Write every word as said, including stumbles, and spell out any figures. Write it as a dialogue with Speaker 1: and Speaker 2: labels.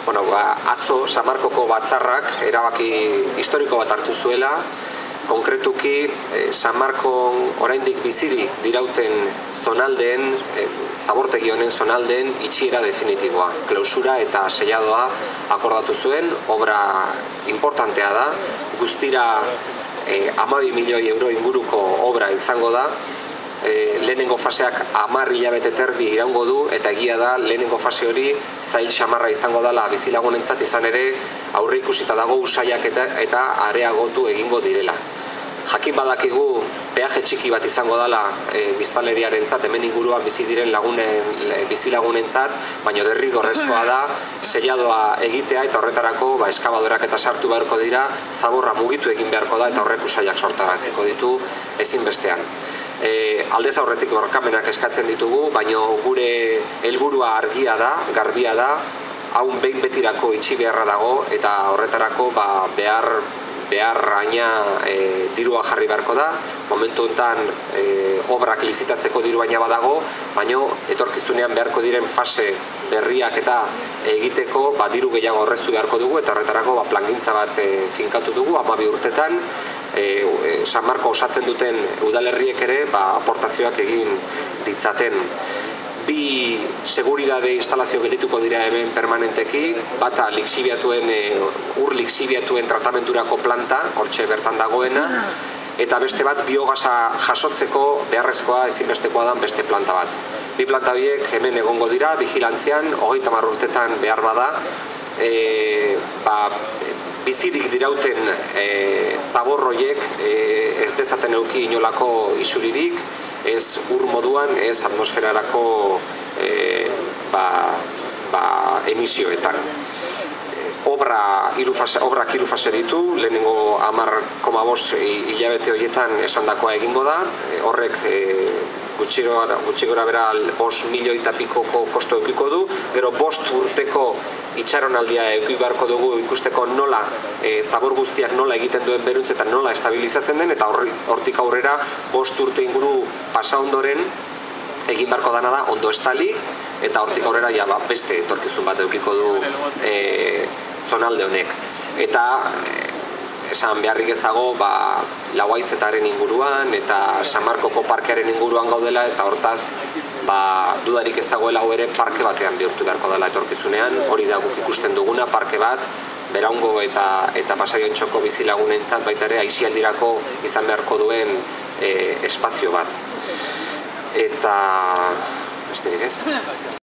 Speaker 1: Bueno, ba, atzo Samarkoko batzarrak erabaki historiko bat hartu zuela, konkretuki eh, Samarkon oraindik bizirik dirauten zonaldeen, eh, zabortegi honen zonaldeen itxiera definitiboa, klausura eta selladoa akordatu zuen, obra importantea da, guztira eh, hamabi milioi euro inguruko obra izango da. E, lehenengo faseak hamar hilabete terdi iraungo du, eta egia da lehenengo fase hori zail xamarra izango dela bizilagunentzat, izan ere aurre ikusita dago usaiak eta, eta areagotu egingo direla. Jakin badakigu peaje txiki bat izango dela e, biztanleriarentzat, hemen inguruan bizi diren lagunen, bizilagunentzat, baina derrigorrezkoa da selladoa egitea, eta horretarako ba, eskabadorak eta sartu beharko dira, zaborra mugitu egin beharko da, eta horrek usaiak sortaraziko ditu ezinbestean. E, aldez aurretik barkamenak eskatzen ditugu, baina gure helburua argia da, garbia da, haun behin betirako itxi beharra dago, eta horretarako ba, behar behar aina e, dirua jarri beharko da. Momentu honetan e, obrak lizitatzeko diru baina badago, baina etorkizunean beharko diren fase berriak eta egiteko ba, diru gehiago aurreztu beharko dugu, eta horretarako ba, plangintza bat e, finkatu dugu hamabi urtetan. E, e, San Marko osatzen duten udalerriek ere ba, aportazioak egin ditzaten. Bi seguridade instalazio geldituko dira hemen permanenteki, bata lixibiatuen, e, ur lixibiatuen tratamenturako planta, hortxe bertan dagoena, eta beste bat biogasa jasotzeko beharrezkoa ezinbestekoa dan beste planta bat. Bi planta horiek hemen egongo dira, vigilantzian, hogeita hamar urtetan behar bada, e, ba, bizirik dirauten e, zaborroiek e, ez dezaten eduki inolako isuririk, ez ur moduan, ez atmosferarako e, ba, ba, emisioetan. Obra hiru fase, obrak hiru fase ditu, lehenengo hamar koma bost hilabete horietan esandakoa egingo da, e, horrek e, gutxi gora bera bost milioi eta pikoko kosto edukiko du, gero bost urteko itxaronaldia eduki beharko dugu ikusteko nola e, zabor guztiak nola egiten duen beruntz eta nola estabilizatzen den, eta hortik aurrera bost urte inguru pasa ondoren egin beharko dana da ondo estali, eta hortik aurrera ja, ba, beste etorkizun bat edukiko du e, zonalde honek. Eta e, esan beharrik ez dago ba, Lauaizetaren inguruan eta Samarkoko parkearen inguruan gaudela, eta hortaz ba, dudarik ez dagoela hau ere parke batean bihurtu beharko dela etorkizunean. Hori da guk ikusten duguna, parke bat, Beraungo eta, eta Pasaiontxoko bizilagunentzat baita ere aisialdirako izan beharko duen e, espazio bat. Eta besterik ez?